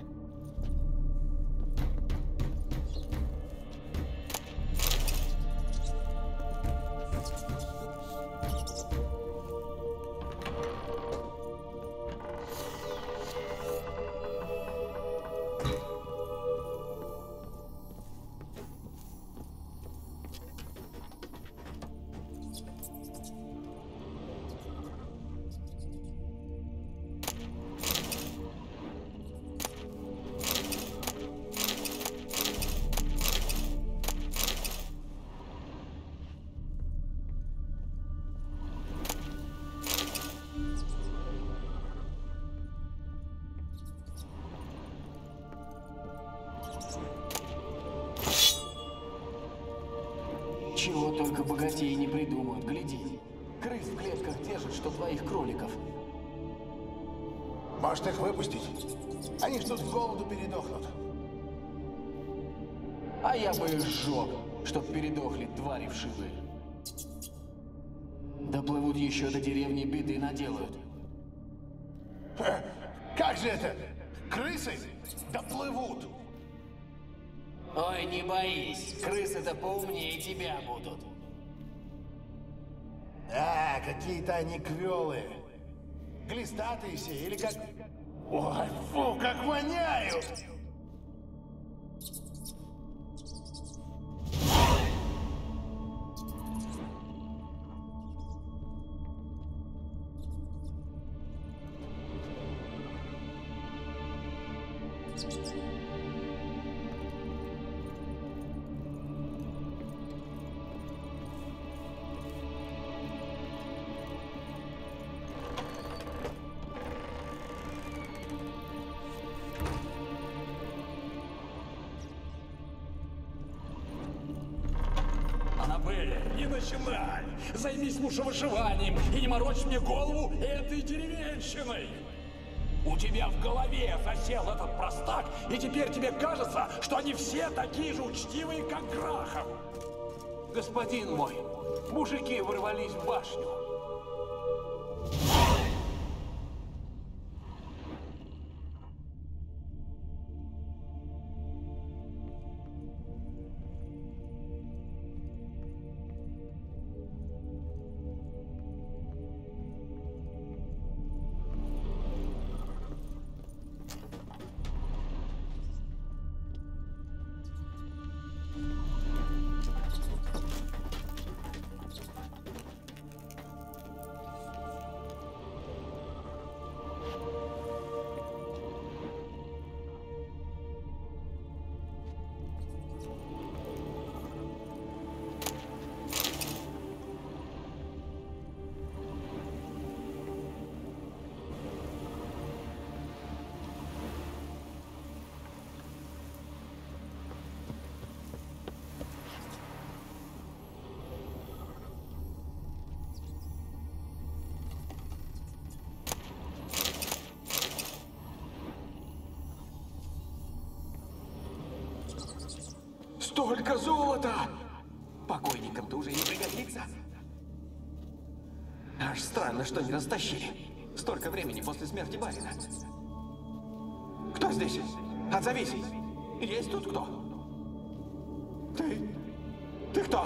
Чего только богатеи не придумают, гляди. Крыс в клетках держат, что твоих кроликов. Может, их выпустить? Они ж тут с голоду передохнут. А я бы их сжег, чтоб передохли твари вшивые. Доплывут еще до деревни, беды наделают. Ха, как же это? Крысы доплывут. Ой, не боись, крысы-то поумнее тебя будут. А, какие-то они квелые. Глистатые все, или как... Ой, фу, как воняют! Не начинай! Займись лучше вышиванием и не морочь мне голову этой деревенщиной! У тебя в голове засел этот простак, и теперь тебе кажется, что они все такие же учтивые, как Грахам. Господин мой, мужики ворвались в башню. Столько золота! Покойникам-то уже не пригодится. Аж странно, что не растащили. Сто столько времени после смерти барина? Кто здесь? Отзовись! Есть тут кто? Ты? Ты кто?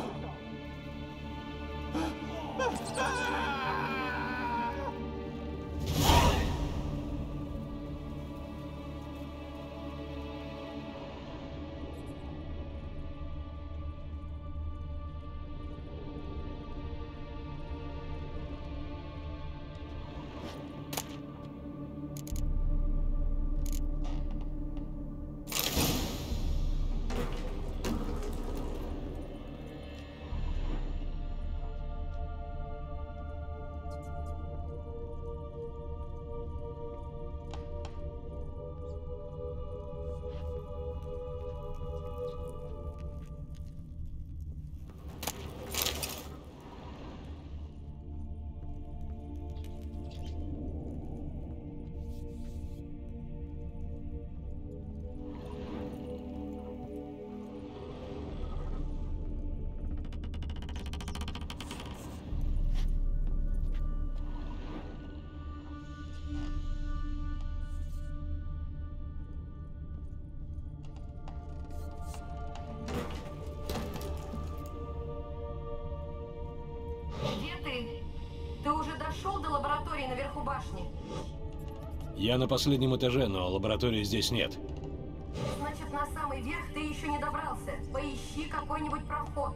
Ты уже дошел до лаборатории наверху башни? Я на последнем этаже, но лаборатории здесь нет. Значит, на самый верх ты еще не добрался. Поищи какой-нибудь проход.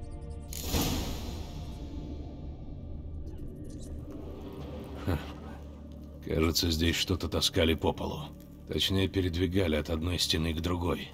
Ха. Кажется, здесь что-то таскали по полу. Точнее, передвигали от одной стены к другой.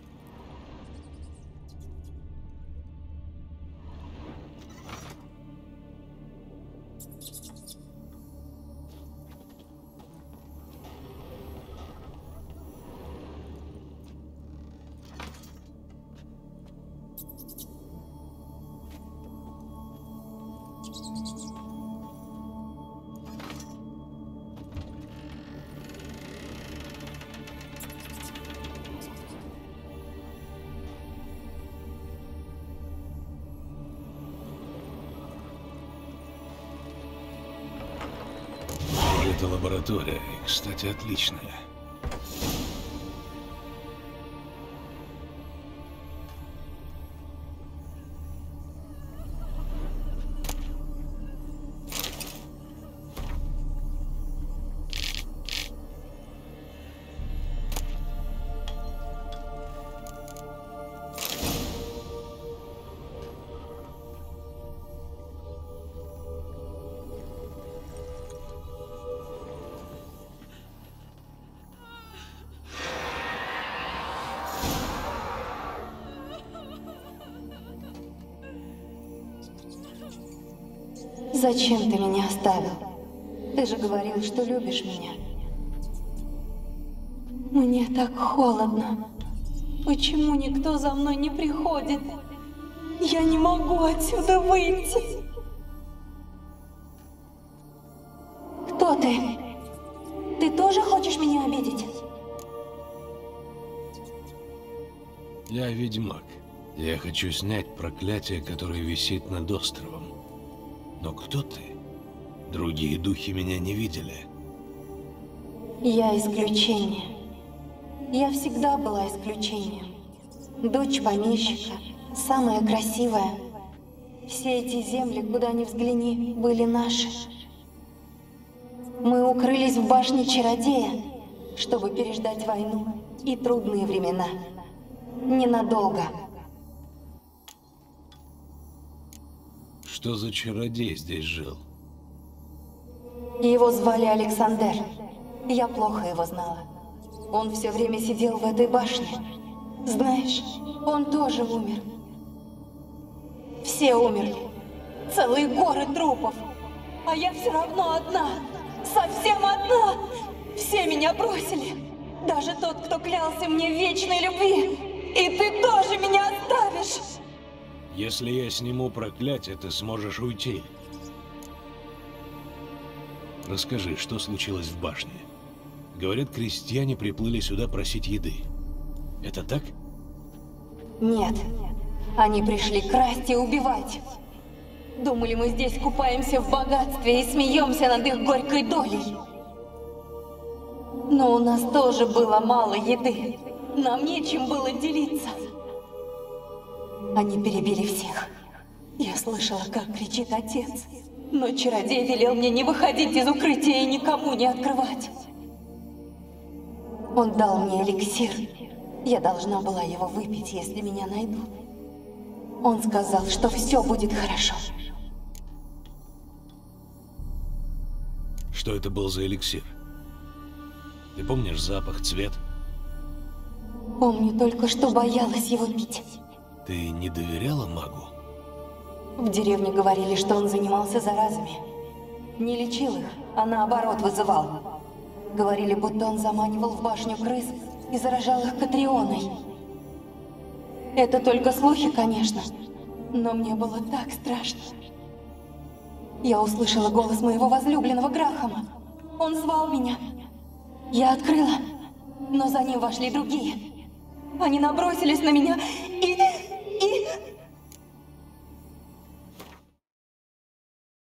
Это лаборатория, и, кстати, отличная. Зачем ты меня оставил? Ты же говорил, что любишь меня. Мне так холодно. Почему никто за мной не приходит? Я не могу отсюда выйти. Кто ты? Ты тоже хочешь меня обидеть? Я ведьмак. Я хочу снять проклятие, которое висит над островом. Но кто ты? Другие духи меня не видели. Я исключение. Я всегда была исключением. Дочь помещика, самая красивая. Все эти земли, куда ни взгляни, были наши. Мы укрылись в башне чародея, чтобы переждать войну и трудные времена. Ненадолго. Что за чародей здесь жил? Его звали Александр. Я плохо его знала. Он все время сидел в этой башне. Знаешь, он тоже умер. Все умерли. Целые горы трупов. А я все равно одна. Совсем одна. Все меня бросили. Даже тот, кто клялся мне в вечной любви. И ты тоже меня оставишь. Если я сниму проклятие, ты сможешь уйти. Расскажи, что случилось в башне? Говорят, крестьяне приплыли сюда просить еды. Это так? Нет. Они пришли красть и убивать. Думали, мы здесь купаемся в богатстве и смеемся над их горькой долей. Но у нас тоже было мало еды. Нам нечем было делиться. Они перебили всех. Я слышала, как кричит отец. Но чародей велел мне не выходить из укрытия и никому не открывать. Он дал мне эликсир. Я должна была его выпить, если меня найдут. Он сказал, что все будет хорошо. Что это был за эликсир? Ты помнишь запах, цвет? Помню только, что боялась его пить. Ты не доверяла магу? В деревне говорили, что он занимался заразами. Не лечил их, а наоборот вызывал. Говорили, будто он заманивал в башню крыс и заражал их Катрионой. Это только слухи, конечно, но мне было так страшно. Я услышала голос моего возлюбленного Грахама. Он звал меня. Я открыла, но за ним вошли другие. Они набросились на меня и